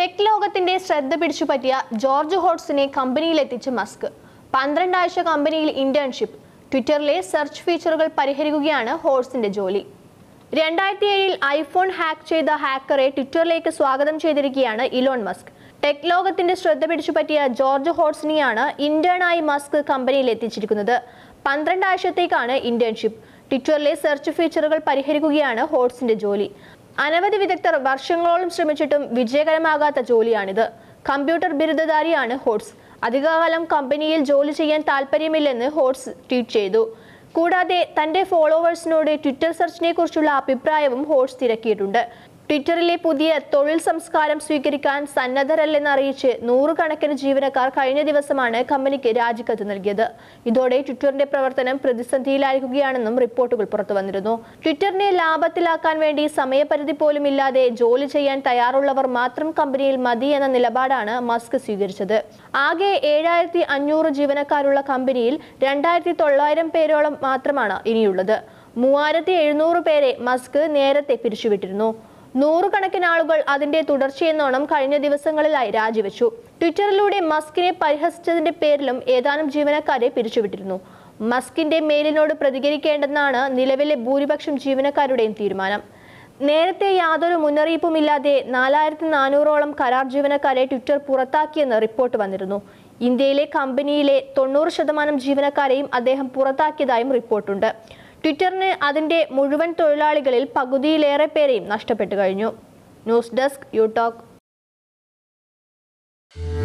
Tech ലോകത്തിന്റെ ശ്രദ്ധ പിടിച്ചുപറ്റിയ George ഹോട്ട്സിനെ കമ്പനിയിലെത്തിച്ച Musk. 12 ആഴ്ച കമ്പനിയിൽ ഇന്റേൺഷിപ്പ്. ട്വിറ്ററിലെ സെർച്ച് ഫീച്ചറുകൾ പരിഹരിക്കുകയാണ് ഹോട്ട്സിന്റെ ജോലി. 2007 ഐഫോൺ ഹാക്ക് ചെയ്ത ഹാക്കറെ ട്വിറ്ററിലേക്ക് സ്വാഗതം ചെയ്തിരിക്കുകയാണ് ഇലോൺ മസ്ക്. ടെക് ലോകത്തിന്റെ ശ്രദ്ധ പിടിച്ചുപറ്റിയ ജോർജ് ഹോട്ട്സിനെയാണ് ഇന്റേണായി മസ്ക് കമ്പനിയിൽ എത്തിച്ചിരിക്കുന്നത്. 12 ആഴ്ചത്തേക്കാണ് ഇന്റേൺഷിപ്പ്. ട്വിറ്ററിലെ സെർച്ച് ഫീച്ചറുകൾ പരിഹരിക്കുകയാണ് ഹോട്ട്സിന്റെ ജോലി. അനവധി വിദഗ്ധർ വർഷങ്ങളോളം ശ്രമിച്ചിട്ടും വിജയകരമാകാത്ത ജോലിയാണിത്. കമ്പ്യൂട്ടർ ബിരുദധാരിയാണ് ഹോട്ട്സ്. അധികകാലം കമ്പനിയിൽ ജോലി ചെയ്യാൻ താല്പര്യമില്ലെന്ന് ഹോട്ട്സ് ട്വീറ്റ് ചെയ്തു. കൂടാതെ തന്റെ ഫോളോവേഴ്സിനോട് ട്വിറ്റർ സെർച്ചിനെ കുറിച്ചുള്ള അഭിപ്രായവും ഹോട്ട്സ് തിരക്കിയിട്ടുണ്ട്. ട്വിറ്ററിലെ പുതിയ തൊഴിൽ സംസ്കാരം സ്വീകരിക്കാൻ സന്നദ്ധരല്ലെന്ന് അറിയിച്ച് 100 കണക്കിന് ജീവനക്കാർ കഴിഞ്ഞ ദിവസമാണ് കമ്പനിക്ക് രാജിക്കത്ത് നൽകിയത്. ഇതോടെ ട്വിറ്ററിന്റെ പ്രവർത്തനം പ്രതിസന്ധിയിലായിരിക്കുകയാണെന്നും റിപ്പോർട്ടുകൾ പുറത്തുവന്നിരുന്നു. ട്വിറ്ററിനെ ലാഭത്തിലാക്കാൻ വേണ്ടി സമയപരിധി പോലും ഇല്ലാതെ ജോലി ചെയ്യാൻ തയ്യാറുള്ളവർ മാത്രം കമ്പനിയിൽ മതി എന്ന നിലപാടാണ് മസ്ക് സ്വീകരിച്ചത്. ആകെ 7500 ജീവനക്കാരുള്ള കമ്പനിയിൽ 2900 പേരോളം മാത്രമാണ് ഇനിയുള്ളത്. 3700 പേരെ മസ്ക് നേരത്തെ പിരിച്ചുവിട്ടിരുന്നു. 100 കണക്കിന് ആളുകൾ അതിന്റെ തുടർച്ചയെന്നോണം കഴിഞ്ഞ ദിവസങ്ങളിലായി രാജിവെച്ചു. ട്വിറ്ററിലൂടെ മസ്കിനെ പരിഹസിച്ചതിന്റെ പേരിലും ഏതാനും ജീവനക്കാരെ പിരിച്ചുവിട്ടിരുന്നു. മസ്കിന്റെ മെയിലിനോട് പ്രതികരിക്കേണ്ടെന്നാണ് നിലവിലെ ഭൂരിപക്ഷം ജീവനക്കാരുടെയും തീരുമാനം. നേരത്തെ യാതൊരു മുന്നറിയിപ്പുമില്ലാതെ 4400ഓളം കരാർ ജീവനക്കാരെ ട്വിറ്റർ പുറത്താക്കിയെന്ന് റിപ്പോർട്ട് വന്നിരുന്നു. ഇന്ത്യയിലെ കമ്പനിയിലെ 90% ജീവനക്കാരെയും അദ്ദേഹം പുറത്താക്കിയതായും റിപ്പോർട്ടുണ്ട്. ട്വിറ്ററിന് അതിന്റെ മുഴുവൻ തൊഴിലാളികളിൽ പകുതിയിലേറെ പേരെയും നഷ്ടപ്പെട്ടു കഴിഞ്ഞു. News desk യൂടോക്ക്.